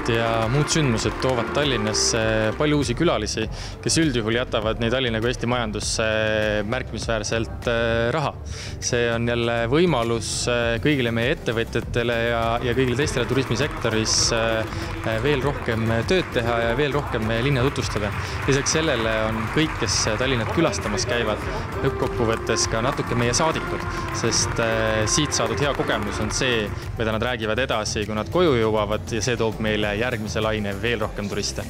festivalid ja muud sündmused toovad Tallinnasse palju uusi külalisi, kes üldjuhul jätavad nii Tallinna kui Eesti majandusse märkimisväärselt raha. See on jälle võimalus kõigile meie ettevõtjatele ja kõigile teistele turismisektoris veel rohkem tööd teha ja veel rohkem meie linna tutvustada. Lisaks sellele on kõik, kes Tallinnat külastamas käivad, lõppkokkuvõttes ka natuke meie saadikud, sest siit saadud hea kogemus on see, mida nad räägivad edasi, kui nad koju jõuavad ja see toob meile järgmise laine veel rohkem turiste.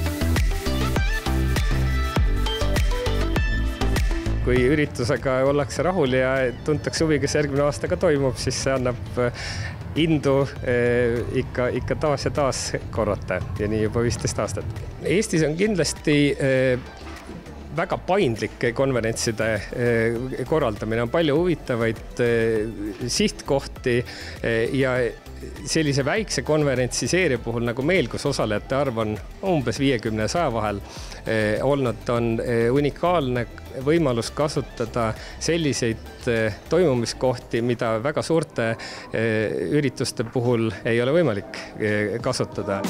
Kui üritusega ollakse rahul ja tuntakse huvi, kes järgmine aasta ka toimub, siis see annab indu ikka taas ja taas korrata ja nii juba 15 aastat. Eestis on kindlasti väga paindlik konverentside korraldamine, on palju huvitavaid sihtkohti ja sellise väikse konverentsiseeria puhul nagu meil, kus osalejate arv on umbes 50-100 vahel olnud, on unikaalne võimalus kasutada selliseid toimumiskohti, mida väga suurte ürituste puhul ei ole võimalik kasutada.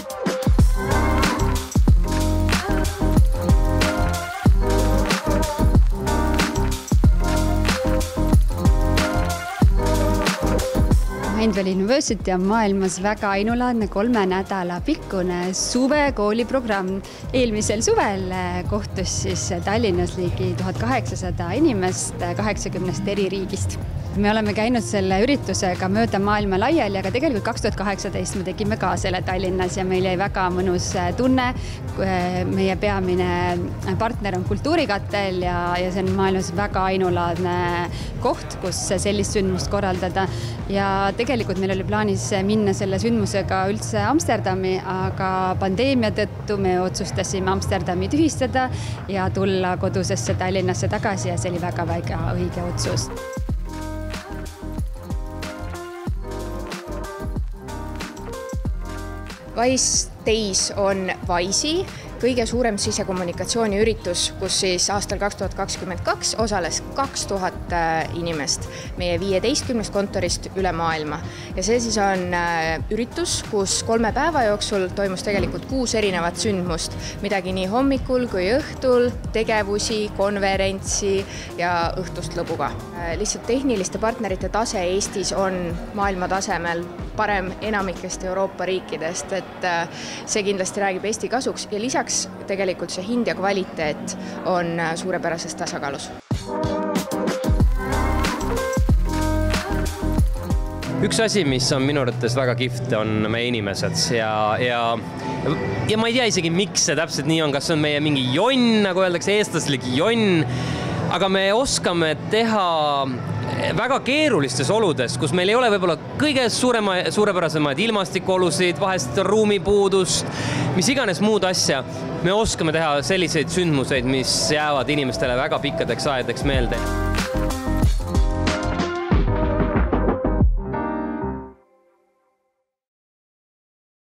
Mindvalley University on maailmas väga ainulaadne 3 nädala pikkune suvekooliprogramm. Eelmisel suvel kohtus siis Tallinnas ligi 1800 inimest 80 eri riigist. Me oleme käinud selle üritusega mööda maailma laiali, aga tegelikult 2018 me tegime ka selle Tallinnas ja meil jäi väga mõnus tunne. Meie peamine partner on Kultuurikatel ja see on maailmas väga ainulaadne koht, kus sellist sündmust korraldada. Ja tegelikult meil oli plaanis minna selle sündmusega üldse Amsterdami, aga pandeemia tõttu me otsustasime Amsterdami tühistada ja tulla kodusesse Tallinnasse tagasi ja see oli väga õige otsus. Wise Days on Wise'i kõige suurem sisekommunikatsiooniüritus, kus siis aastal 2022 osales 2000 inimest meie 15 kontorist üle maailma. Ja see siis on üritus, kus 3 päeva jooksul toimus tegelikult 6 erinevat sündmust, midagi nii hommikul kui õhtul, tegevusi, konverentsi ja õhtust lõbuga. Lihtsalt tehniliste partnerite tase Eestis on maailma tasemel parem enamikest Euroopa riikidest, et see kindlasti räägib Eesti kasuks ja lisaks tegelikult see hind ja kvaliteet on suurepärases tasakaalus. Üks asi, mis on minu arvates väga kihvt, on meie inimesed ja ma ei tea isegi, miks see täpselt nii on, kas on meie mingi jonn, nagu öeldakse, eestlaslik jonn, aga me oskame teha väga keerulistes oludes, kus meil ei ole võib-olla kõige suurepärasemaid ilmastikuolusid, vahest ruumipuudust, mis iganes muud asja. Me oskame teha selliseid sündmuseid, mis jäävad inimestele väga pikkadeks aedeks meelde.